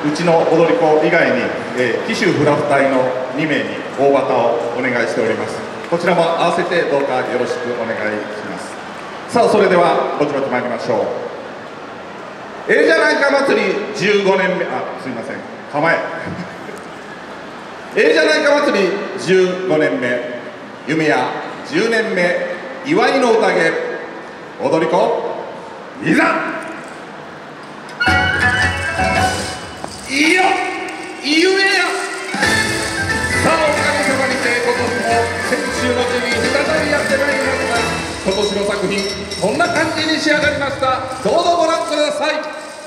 うちの踊り子以外に、紀州フラフ隊の2名に大旗をお願いしております。こちらも合わせてどうかよろしくお願いします。さあ、それではぼちぼち参りましょう。じゃないか祭り15年目、すいません、構えじゃないか祭り15年目、夢や10年目、祝いの宴、踊り子いざ。いいよ夢や。さあ、おかげさまにて今年も先週の時に再びやってまいりました。今年の作品こんな感じに仕上がりました。どうぞご覧ください。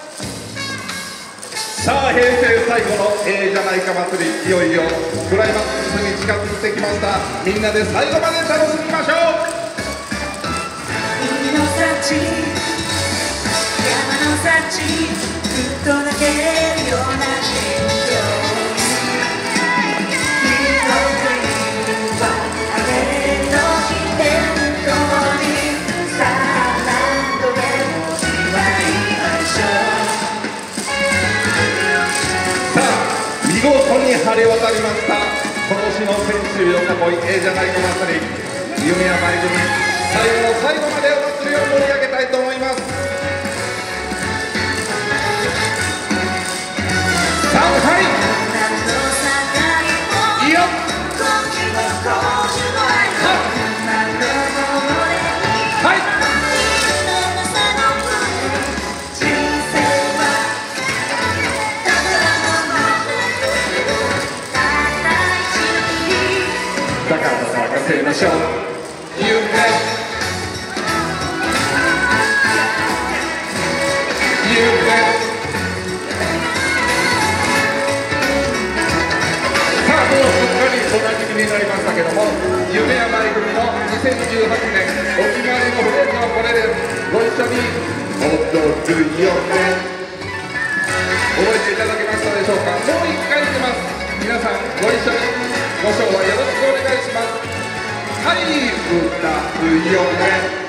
さあ、平成最後のじゃないか祭り、いよいよクライマックスに近づいてきました。みんなで最後まで楽しみましょう。 海の幸、山の幸、ずっと泣けるような天井。 見事に晴れ渡りました今年の千秋よさこいじゃないか祭り、夢や舞組、最後の最後までお祭りを盛り上げたいと思います。3回いいよ。だから任せましょう。夢さあ、もうすっかりおなじみになりましたけども、夢や舞組の2018年お決まりのフレーズはこれです。ご一緒に踊るよね。覚えていただけましたでしょうか。もう一回いきます。皆さんご一緒にご唱和よろしくお願いします。はい、歌うよね。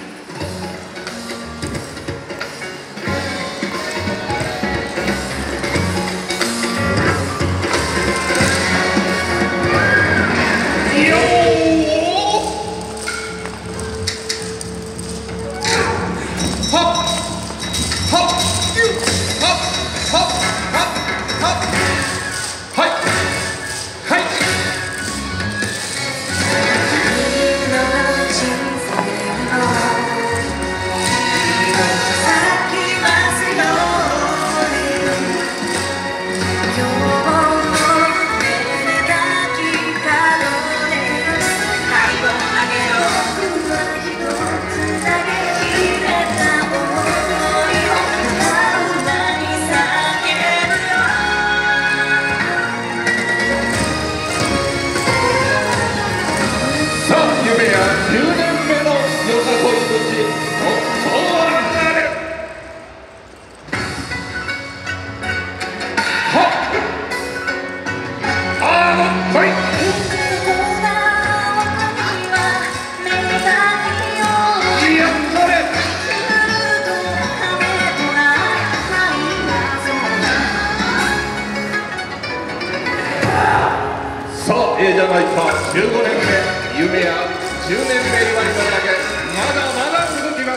じゃないか15年目、夢や10年目祝いの宴、まだまだ続きます。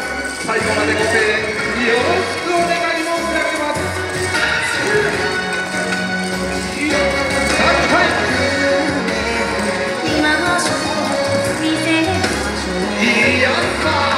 最後までご声援よろしくお願い申し上げます。3回いいやった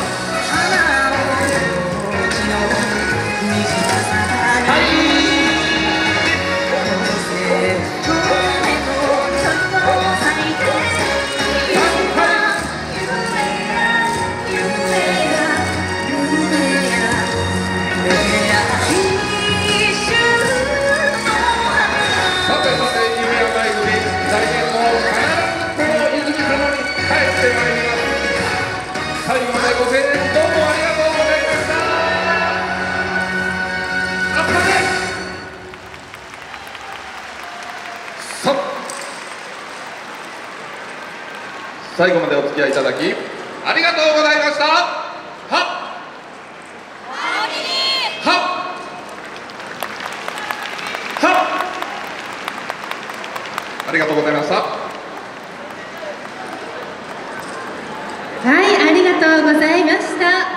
最後までお付き合いいただきありがとうございました。はっありがとうございました。 はい、ありがとうございました。